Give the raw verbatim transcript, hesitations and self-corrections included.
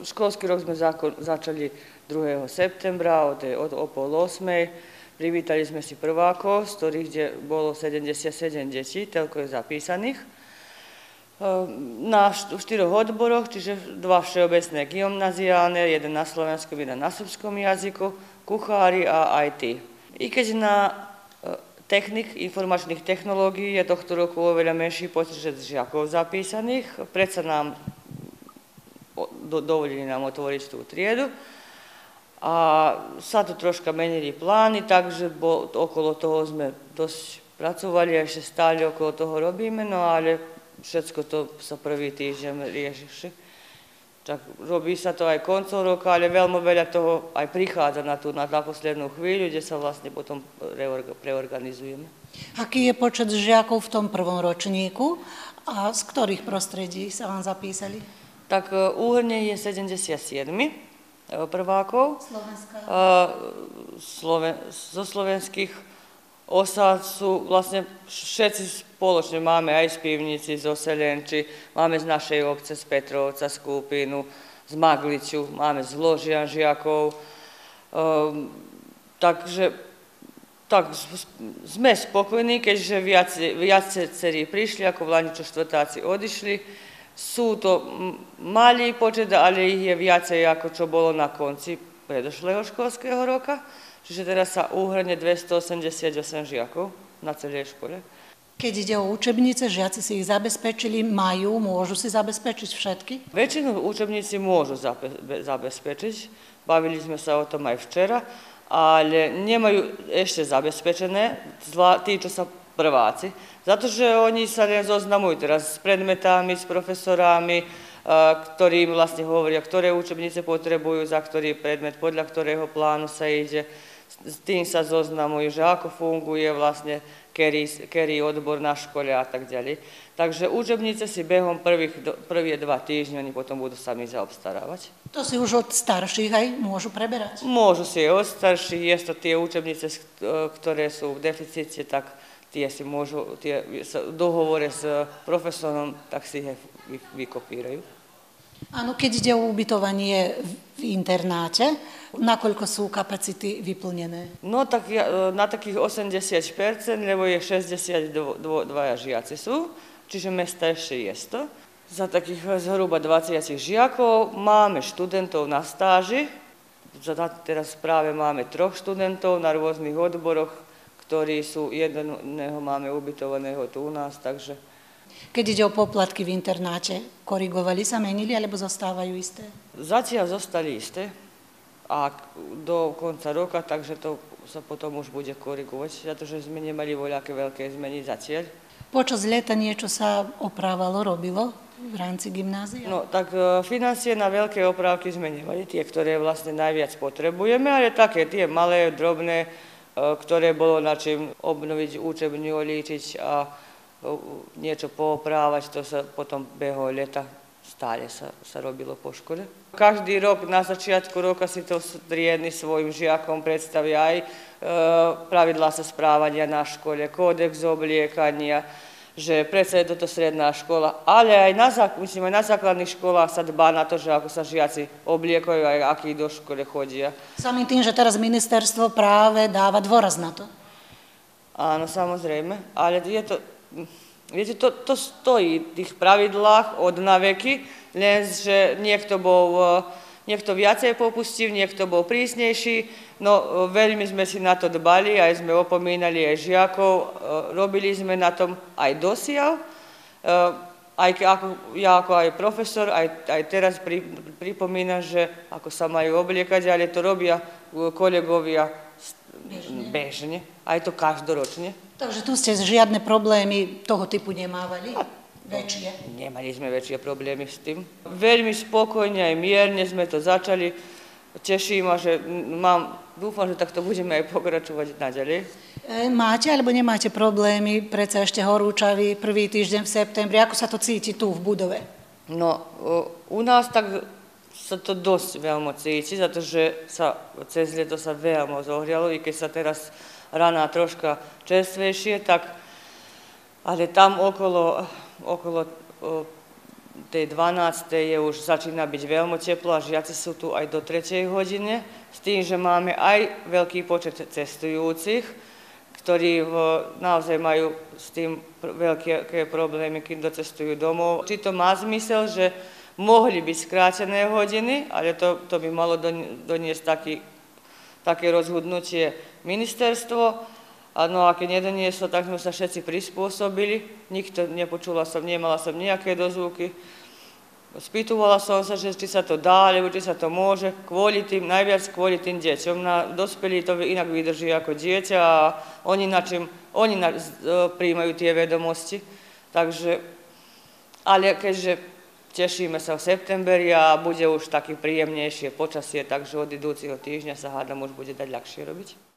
školský rok sme začali druhého septembra od, od o pol osmej. Privítali sme si prvákov, z ktorých bolo sedemdesiatsedem detí, toľko je zapísaných. Na štyroch odboroch, čiže dva všeobecné gymnaziálne, jeden na slovenskom, jeden na srbskom jazyku, kuchári a í té. I keď na technik, informačných technológií je tohto roku oveľa menší počet žiakov zapísaných, predsa nám do, dovolili nám otvoriť tú triedu a sa tu troška menili plány, takže bol, okolo toho sme dosť pracovali a ešte stále okolo toho robíme, no ale všetko to sa prvý týždeň rieši. Tak robí sa to aj koncom roka, ale veľmi veľa toho aj prichádza na tú na poslednú chvíľu, kde sa vlastne potom preorganizujeme. Aký je počet žiakov v tom prvom ročníku a z ktorých prostredí sa vám zapísali? Tak úhrne je sedemdesiatsedem prvákov. Slovenská? Sloven, zo slovenských osád sú vlastne všetci spoločne, máme aj z Pivnici, zo Selenči, máme z našej obce, z Petrovca skupinu, z Magliču, máme z Ložian žiakov. Um, takže tak, sme spokojní, keďže viacerí prišli, ako v Lani, čo štvrtáci odišli. Sú to malý počet, ale ich je viacej, ako čo bolo na konci predošlého školského roka. Čiže teraz sa úhrne dvestoosemdesiatosem žiakov na celej škole. Keď ide o učebnice, žiaci si ich zabezpečili, majú, môžu si zabezpečiť všetky? Väčšinu učebníci môžu zabezpečiť. Bavili sme sa o tom aj včera, ale nemajú ešte zabezpečené tí, čo sa prváci. Zato, že oni sa nezoznamujú teraz s predmetami, s profesorami, ktorí im vlastne hovoria, ktoré učebnice potrebujú, za ktorý predmet, podľa ktorého plánu sa ide. S tým sa zoznamujú, že ako funguje vlastne ktorý, ktorý odbor na škole a tak ďalej. Takže učebnice si behom prvých, prvých dva týždne oni potom budú sami zaobstarávať. To si už od starších aj môžu preberať? Môžu si aj od starších, je to tie učebnice, ktoré sú v deficite, tak tie si môžu, tie v dohovore s profesorom, tak si ich vykopírajú. Áno, keď ide o ubytovanie v internáte, nakoľko sú kapacity vyplnené? No tak na takých osemdesiat percent, lebo je šesťdesiatdva žiaci sú, čiže mesta ešte je sto. Za takých zhruba dvadsať žiakov máme študentov na stáži. Teraz práve máme troch študentov na rôznych odboroch, ktorí sú, jedného máme ubytovaného tu u nás, takže... Keď ide o poplatky v internáte, korigovali sa, menili, alebo zostávajú isté? Zatiaľ zostali isté a do konca roka, takže to sa potom už bude korigovať, pretože sme nemali voľaké veľké zmeny zatiaľ. Počas leta niečo sa oprávalo, robilo v rámci gymnázia? No, tak financie na veľké oprávky sme nemali, tie, ktoré vlastne najviac potrebujeme, ale také tie malé, drobné, ktoré bolo na čím obnoviť učebňu, líčiť a niečo pooprávať, to sa potom behom leta stále sa, sa robilo po škole. Každý rok na začiatku roka si to triedny svojim žiakom predstavia aj e, pravidlá sa správania na škole, kódex obliekania, že predsa je toto stredná škola, ale aj na, myslím, aj na základných školách sa dbá na to, že ako sa žiaci obliekajú aj akí do škole chodia. Samým tým, že teraz ministerstvo práve dáva dôraz na to? Áno, samozrejme, ale je to... Viete, to, to stojí v tých pravidlách od naveky, len že niekto bol, niekto viacej popustil, niekto bol prísnejší, no veľmi sme si na to dbali, aj sme opomínali aj žiakov, robili sme na tom aj dosiaľ, aj ako, ja ako aj profesor, aj, aj teraz pri, pripomínam, že ako sa majú obliekať, ale to robia kolegovia bežne, bežne aj to každoročne. Takže tu ste žiadne problémy toho typu nemávali? Väčšie? Nemali sme väčšie problémy s tým. Veľmi spokojne aj mierne sme to začali. Teším ma, že mám, dúfam, že takto budeme aj pokračovať naďalej. E, máte alebo nemáte problémy? Predsa ešte horúčavý prvý týždeň v septembri. Ako sa to cíti tu v budove? No, u nás tak sa to dosť veľmi cíti, pretože sa cez leto sa veľmi zohrialo, i keď sa teraz rána troška čerstvejšie, tak, ale tam okolo, okolo tej dvanástej je už začína byť veľmi teplo a žiaci sú tu aj do tretej hodine, s tým, že máme aj veľký počet cestujúcich, ktorí naozaj majú s tým veľké problémy, keď docestujú domov. Či to má zmysel, že mohli byť skrátené hodiny, ale to, to by malo doniesť taký, také rozhodnutie ministerstvo. No a keď nedonieslo, tak sme sa všetci prispôsobili. Nikto nepočula som, nemala som nejaké dozvuky. Spýtovala som sa, že či sa to dá, alebo či sa to môže, kvôli tým, najviac kvôli tým deťom. Na dospelí to inak vydrží ako dieťa a oni, na čím, oni na, príjmajú tie vedomosti. Takže, ale keďže tešíme sa v septemberi a bude už také príjemnejšie počasie, takže od idúceho týždňa sa hádam už bude dať ľahšie robiť.